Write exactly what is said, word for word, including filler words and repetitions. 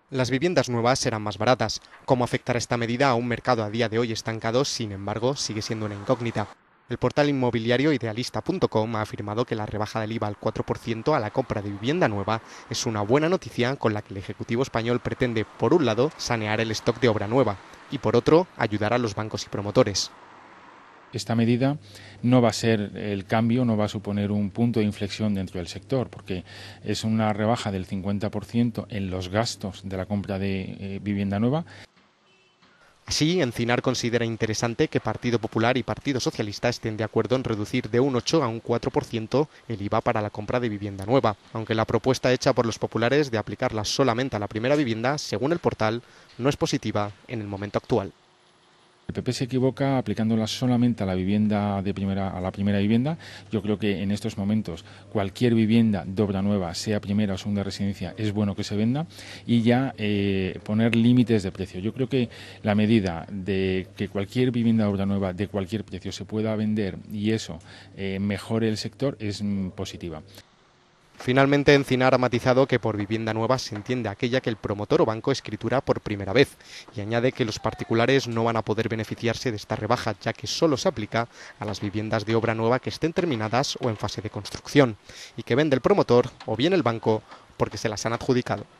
Las viviendas nuevas serán más baratas. ¿Cómo afectará esta medida a un mercado a día de hoy estancado? Sin embargo, sigue siendo una incógnita. El portal inmobiliario idealista punto com ha afirmado que la rebaja del I V A al cuatro por ciento a la compra de vivienda nueva es una buena noticia con la que el Ejecutivo español pretende, por un lado, sanear el stock de obra nueva y, por otro, ayudar a los bancos y promotores. Esta medida no va a ser el cambio, no va a suponer un punto de inflexión dentro del sector, porque es una rebaja del cincuenta por ciento en los gastos de la compra de eh, vivienda nueva. Así, Encinar considera interesante que Partido Popular y Partido Socialista estén de acuerdo en reducir de un ocho a un cuatro por ciento el I V A para la compra de vivienda nueva, aunque la propuesta hecha por los populares de aplicarla solamente a la primera vivienda, según el portal, no es positiva en el momento actual. El P P se equivoca aplicándola solamente a la vivienda de primera, a la primera vivienda. Yo creo que en estos momentos cualquier vivienda de obra nueva, sea primera o segunda residencia, es bueno que se venda y ya eh, poner límites de precio. Yo creo que la medida de que cualquier vivienda de obra nueva de cualquier precio se pueda vender y eso eh, mejore el sector es mm, positiva. Finalmente, Encinar ha matizado que por vivienda nueva se entiende aquella que el promotor o banco escritura por primera vez y añade que los particulares no van a poder beneficiarse de esta rebaja, ya que solo se aplica a las viviendas de obra nueva que estén terminadas o en fase de construcción y que vende el promotor o bien el banco porque se las han adjudicado.